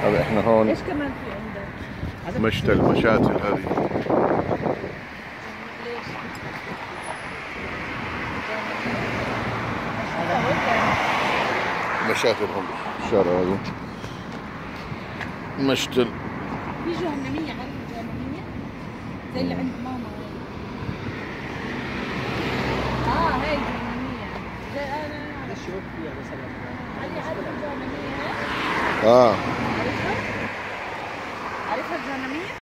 هذا احنا هون ايش كمان في عندك؟ مشتل المشاتل هذه. ليش؟ مشاتل هون بالشارع هذا مشتل. في جهنمية، عارف الجهنمية؟ زي اللي عند ماما. هاي جهنمية. زي انا. شوف فيها مثلا. علي عارف الجهنمية؟ اه